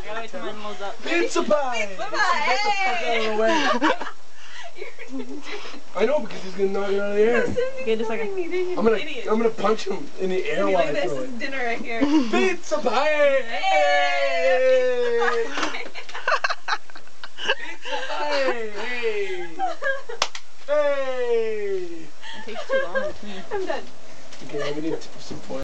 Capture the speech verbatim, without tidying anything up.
Gotta wait till mine loads up. Pizza pie! Pizza Get pie! the fuck out of the way. I know, because he's gonna knock it out of the air. Okay, just a second. I'm gonna, I'm gonna punch him in the air while I This throw is it. dinner right here. Pizza pie! Hey! Pizza pie! Hey! Hey! It takes too long between. I'm done. Okay, we need some foil.